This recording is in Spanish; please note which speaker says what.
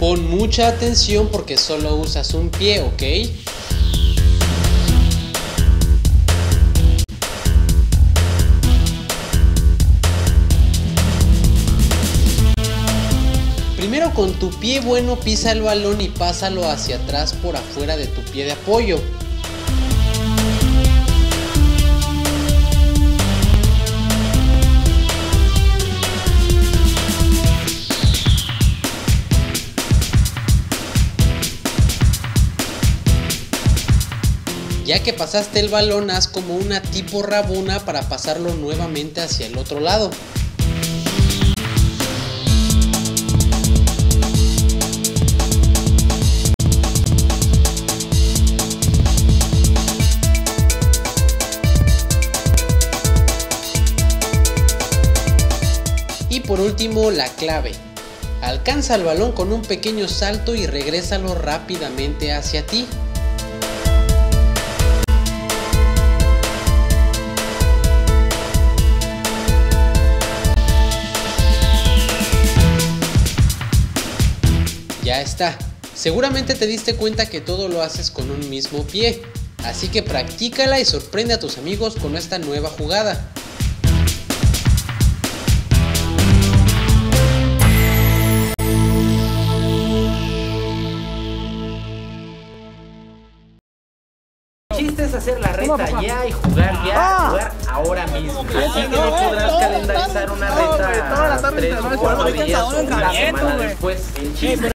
Speaker 1: Pon mucha atención porque solo usas un pie, ¿ok? Primero con tu pie bueno pisa el balón y pásalo hacia atrás por afuera de tu pie de apoyo. Ya que pasaste el balón, haz como una tipo rabona para pasarlo nuevamente hacia el otro lado. Y por último, la clave. Alcanza el balón con un pequeño salto y regrésalo rápidamente hacia ti. Ya está. Seguramente te diste cuenta que todo lo haces con un mismo pie. Así que practícala y sorprende a tus amigos con esta nueva jugada.
Speaker 2: El chiste es hacer la reta ya y jugar jugar ahora mismo. Así que no podrás calendarizar una reta 3 o 4 días o una semana después. El chiste